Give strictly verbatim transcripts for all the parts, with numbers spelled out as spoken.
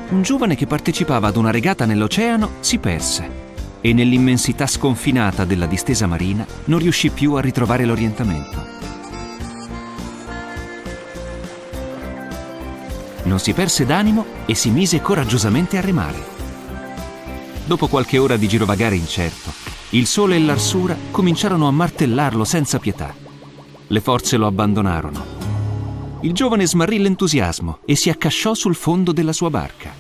un giovane che partecipava ad una regata nell'oceano si perse e nell'immensità sconfinata della distesa marina non riuscì più a ritrovare l'orientamento. Non si perse d'animo e si mise coraggiosamente a remare. Dopo qualche ora di girovagare incerto, il sole e l'arsura cominciarono a martellarlo senza pietà. Le forze lo abbandonarono. Il giovane smarrì l'entusiasmo e si accasciò sul fondo della sua barca.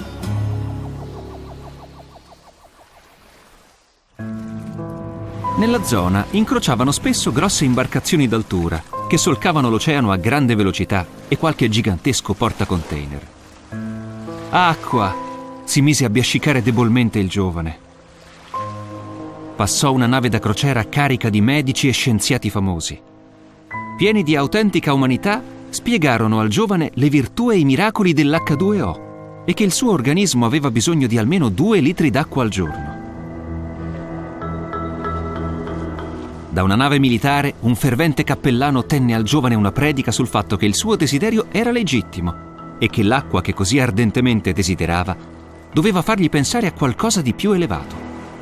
Nella zona incrociavano spesso grosse imbarcazioni d'altura che solcavano l'oceano a grande velocità e qualche gigantesco portacontainer. Acqua! Si mise a biascicare debolmente il giovane. Passò una nave da crociera carica di medici e scienziati famosi. Pieni di autentica umanità, spiegarono al giovane le virtù e i miracoli dell'acca due o e che il suo organismo aveva bisogno di almeno due litri d'acqua al giorno. Da una nave militare, un fervente cappellano tenne al giovane una predica sul fatto che il suo desiderio era legittimo e che l'acqua che così ardentemente desiderava doveva fargli pensare a qualcosa di più elevato.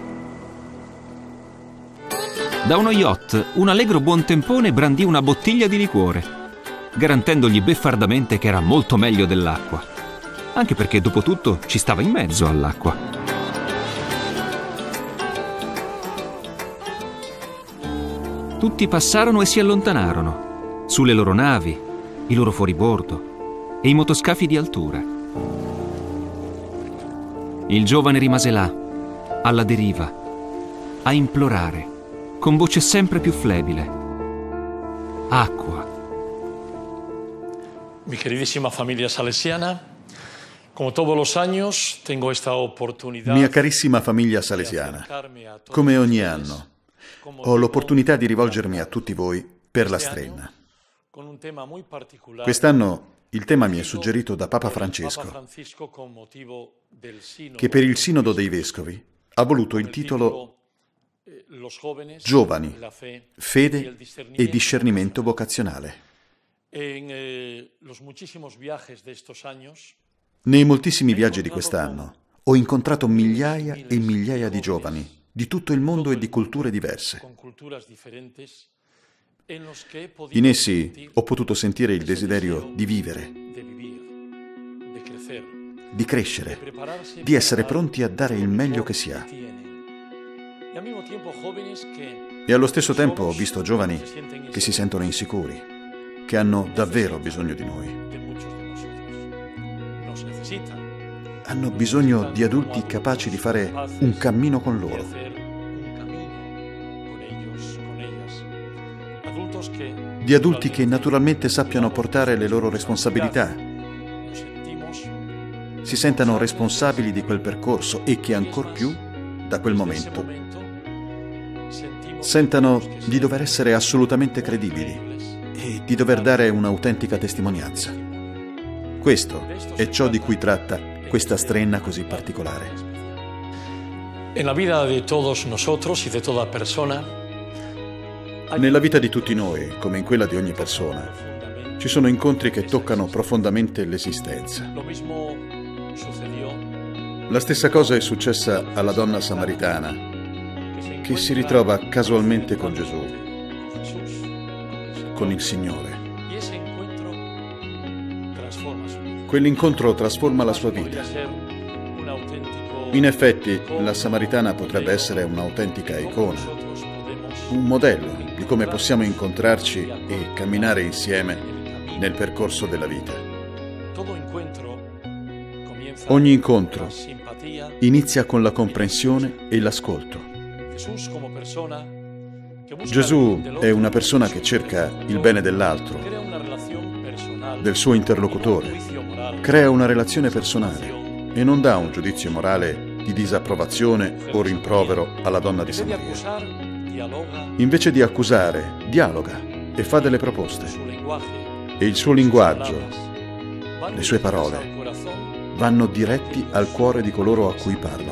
Da uno yacht, un allegro buontempone brandì una bottiglia di liquore, garantendogli beffardamente che era molto meglio dell'acqua, anche perché dopo tutto ci stava in mezzo all'acqua. Tutti passarono e si allontanarono, sulle loro navi, i loro fuoribordo e i motoscafi di altura. Il giovane rimase là, alla deriva, a implorare, con voce sempre più flebile: acqua. Mi queridísima familia salesiana, come todos los años tengo esta oportunidad. Mia carissima famiglia salesiana, come ogni anno, ho l'opportunità di rivolgermi a tutti voi per la Strenna. Quest'anno il tema mi è suggerito da Papa Francesco, che per il Sinodo dei Vescovi ha voluto il titolo Giovani, fede e discernimento vocazionale. Nei moltissimi viaggi di quest'anno ho incontrato migliaia e migliaia di giovani di tutto il mondo e di culture diverse. In essi ho potuto sentire il desiderio di vivere, di crescere, di essere pronti a dare il meglio che si ha. E allo stesso tempo ho visto giovani che si sentono insicuri, che hanno davvero bisogno di noi. Hanno bisogno di adulti capaci di fare un cammino con loro. Di adulti che naturalmente sappiano portare le loro responsabilità, si sentano responsabili di quel percorso e che ancor più, da quel momento, sentano di dover essere assolutamente credibili e di dover dare un'autentica testimonianza. Questo è ciò di cui tratta questa Strenna così particolare. Nella vita di todos nosotros y de toda persona, nella vita di tutti noi, come in quella di ogni persona, ci sono incontri che toccano profondamente l'esistenza. La stessa cosa è successa alla donna samaritana, che si ritrova casualmente con Gesù, con il Signore. Quell'incontro trasforma la sua vita. In effetti, la samaritana potrebbe essere un'autentica icona, un modello di come possiamo incontrarci e camminare insieme nel percorso della vita. Ogni incontro inizia con la comprensione e l'ascolto. Gesù è una persona che cerca il bene dell'altro, del suo interlocutore, crea una relazione personale e non dà un giudizio morale di disapprovazione o rimprovero alla donna di Samaria. Invece di accusare, dialoga e fa delle proposte. E il suo linguaggio, le sue parole, vanno diretti al cuore di coloro a cui parla.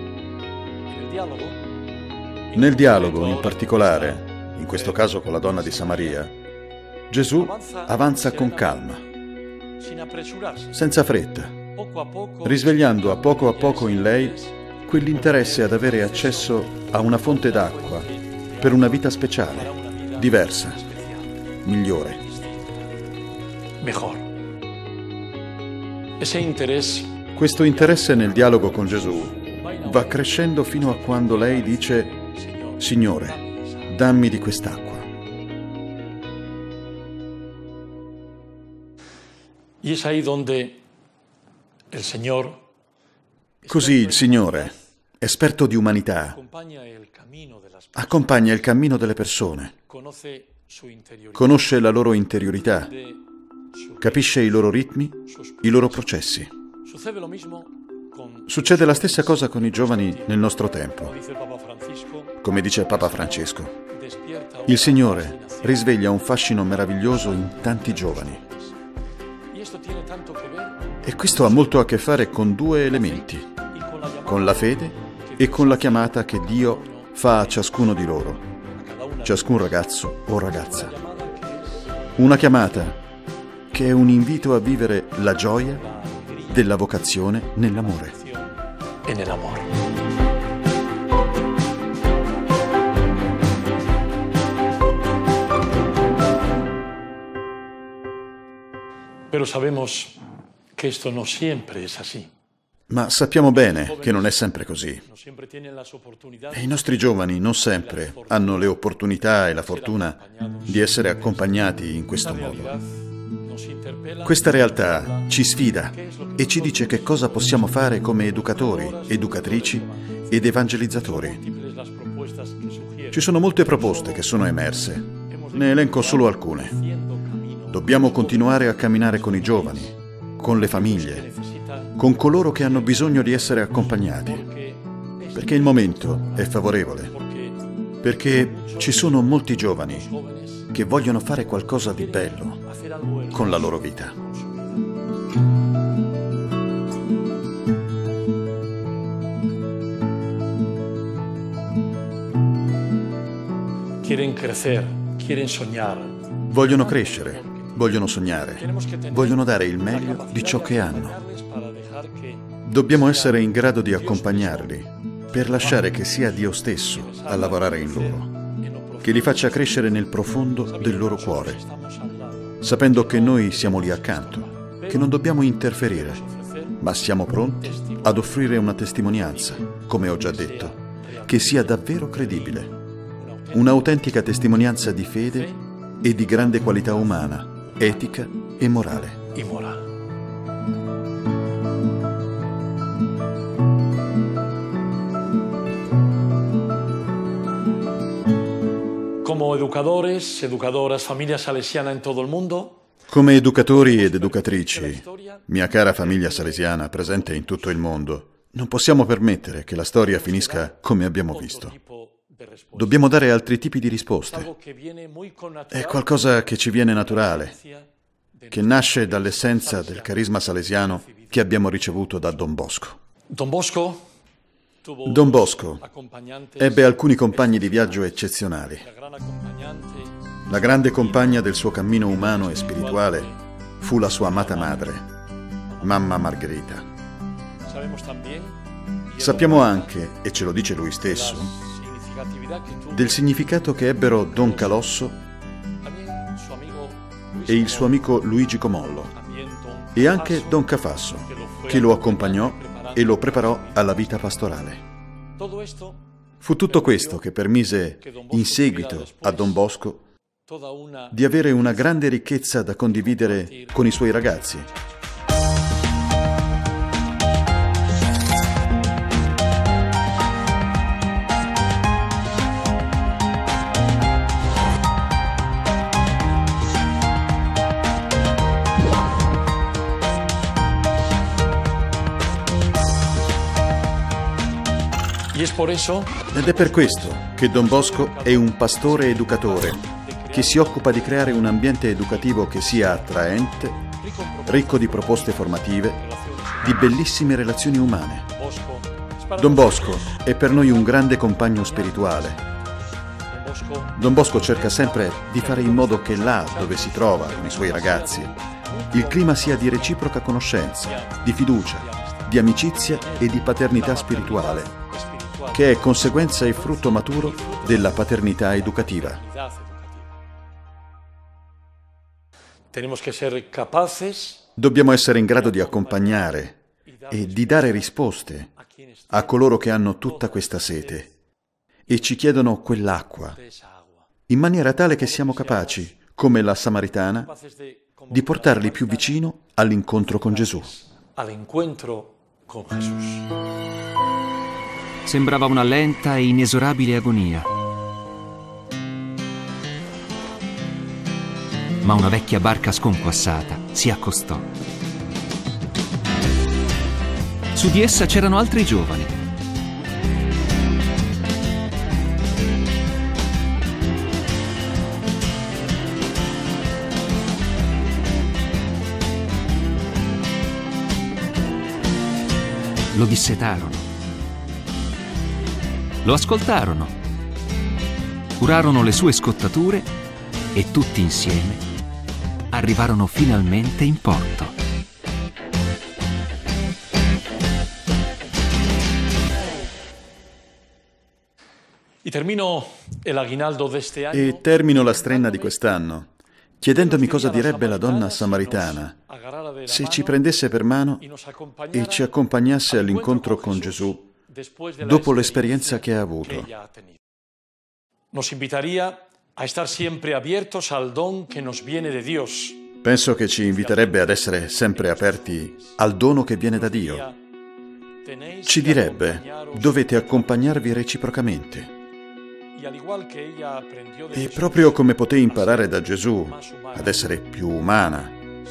Nel dialogo, in particolare, in questo caso con la donna di Samaria, Gesù avanza con calma, senza fretta, risvegliando a poco a poco in lei quell'interesse ad avere accesso a una fonte d'acqua per una vita speciale, diversa, migliore. Mejor. Ese interés. Questo interesse nel dialogo con Gesù va crescendo fino a quando lei dice: Signore, dammi di quest'acqua. Y es ahí donde el Señor, Così il Signore, esperto di umanità, accompagna il cammino delle persone, conosce la loro interiorità, capisce i loro ritmi, i loro processi. Succede la stessa cosa con i giovani nel nostro tempo. Come dice Papa Francesco, il Signore risveglia un fascino meraviglioso in tanti giovani. E questo ha molto a che fare con due elementi, con la fede e con la chiamata che Dio fa a ciascuno di loro, ciascun ragazzo o ragazza. Una chiamata che è un invito a vivere la gioia della vocazione nell'amore. E nell'amore. Pero sabemos que esto no siempre es así. Ma sappiamo bene che non è sempre così. E i nostri giovani non sempre hanno le opportunità e la fortuna di essere accompagnati in questo modo. Questa realtà ci sfida e ci dice che cosa possiamo fare come educatori, educatrici ed evangelizzatori. Ci sono molte proposte che sono emerse. Ne elenco solo alcune. Dobbiamo continuare a camminare con i giovani, con le famiglie, con coloro che hanno bisogno di essere accompagnati, perché il momento è favorevole, perché ci sono molti giovani che vogliono fare qualcosa di bello con la loro vita. Quieren crecer, quieren soñar. Vogliono crescere, vogliono sognare, vogliono dare il meglio di ciò che hanno. Dobbiamo essere in grado di accompagnarli per lasciare che sia Dio stesso a lavorare in loro, che li faccia crescere nel profondo del loro cuore, sapendo che noi siamo lì accanto, che non dobbiamo interferire, ma siamo pronti ad offrire una testimonianza, come ho già detto, che sia davvero credibile, un'autentica testimonianza di fede e di grande qualità umana, etica e morale. Y moral. Como educadores, educadoras, familia salesiana en todo el mundo, Come educatori ed educatrici, mia cara famiglia salesiana presente in tutto il mondo, non possiamo permettere che la storia finisca come abbiamo visto. Dobbiamo dare altri tipi di risposte. È qualcosa che ci viene naturale, che nasce dall'essenza del carisma salesiano che abbiamo ricevuto da Don Bosco. Don Bosco, Don Bosco ebbe alcuni compagni di viaggio eccezionali. La grande compagna del suo cammino umano e spirituale fu la sua amata madre, Mamma Margherita. Sappiamo anche, e ce lo dice lui stesso, del significato che ebbero Don Calosso e il suo amico Luigi Comollo, e anche Don Cafasso, che lo accompagnò e lo preparò alla vita pastorale. Fu tutto questo che permise, in seguito a Don Bosco, di avere una grande ricchezza da condividere con i suoi ragazzi. Ed è per questo che Don Bosco è un pastore educatore che si occupa di creare un ambiente educativo che sia attraente, ricco di proposte formative, di bellissime relazioni umane. Don Bosco è per noi un grande compagno spirituale. Don Bosco cerca sempre di fare in modo che là dove si trova con i suoi ragazzi, il clima sia di reciproca conoscenza, di fiducia, di amicizia e di paternità spirituale, che è conseguenza e frutto maturo della paternità educativa. Dobbiamo essere in grado di accompagnare e di dare risposte a coloro che hanno tutta questa sete e ci chiedono quell'acqua, in maniera tale che siamo capaci, come la Samaritana, di portarli più vicino all'incontro con Gesù. Sembrava una lenta e inesorabile agonia. Ma una vecchia barca sconquassata si accostò. Su di essa c'erano altri giovani. Lo dissetarono. Lo ascoltarono. Curarono le sue scottature e tutti insieme arrivarono finalmente in porto. E termino la strenna di quest'anno chiedendomi cosa direbbe la donna samaritana se ci prendesse per mano e ci accompagnasse all'incontro con Gesù dopo l'esperienza che ha avuto. Penso che ci inviterebbe ad essere sempre aperti al dono che viene da Dio. Ci direbbe: dovete accompagnarvi reciprocamente. E proprio come potei imparare da Gesù ad essere più umana,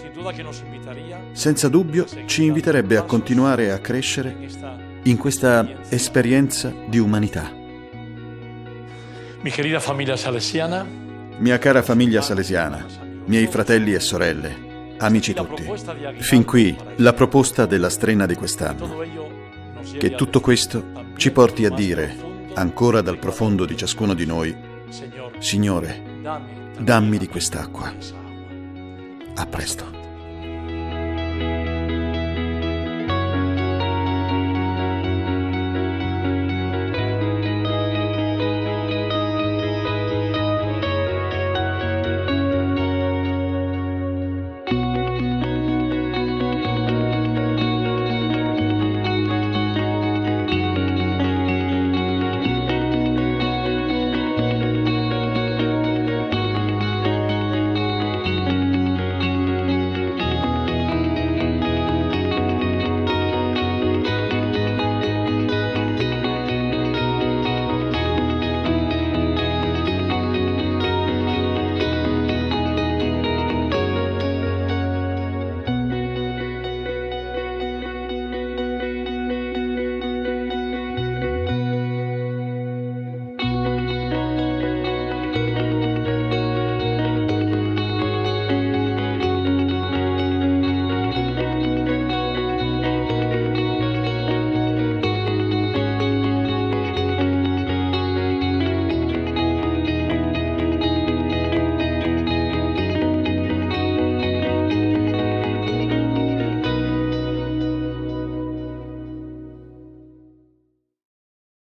senza dubbio ci inviterebbe a continuare a crescere in questa esperienza di umanità. Mia cara famiglia salesiana, miei fratelli e sorelle, amici tutti, fin qui la proposta della strenna di quest'anno. Che tutto questo ci porti a dire, ancora dal profondo di ciascuno di noi: Signore, dammi di quest'acqua. A presto.